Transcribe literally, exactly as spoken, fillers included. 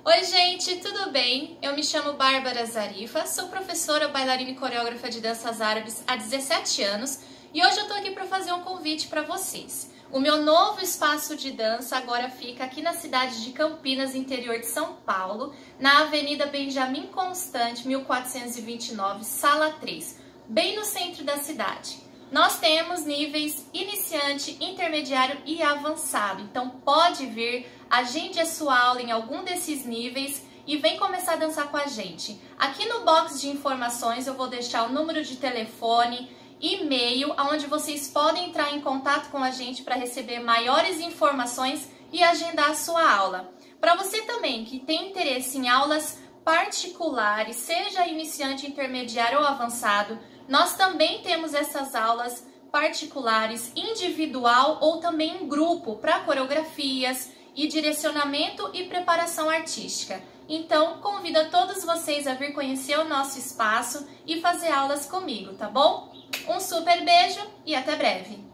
Oi gente, tudo bem? Eu me chamo Bárbara Zarifa, sou professora, bailarina e coreógrafa de danças árabes há dezessete anos e hoje eu tô aqui para fazer um convite para vocês. O meu novo espaço de dança agora fica aqui na cidade de Campinas, interior de São Paulo, na Avenida Benjamin Constant, mil quatrocentos e vinte e nove, sala três, bem no centro da cidade. Nós temos níveis iniciante, intermediário e avançado, então pode vir, agende a sua aula em algum desses níveis e vem começar a dançar com a gente. Aqui no box de informações eu vou deixar o número de telefone, e-mail, onde vocês podem entrar em contato com a gente para receber maiores informações e agendar a sua aula. Para você também que tem interesse em aulas particulares, seja iniciante, intermediário ou avançado, nós também temos essas aulas particulares, individual ou também em grupo, para coreografias e direcionamento e preparação artística. Então, convido a todos vocês a vir conhecer o nosso espaço e fazer aulas comigo, tá bom? Um super beijo e até breve!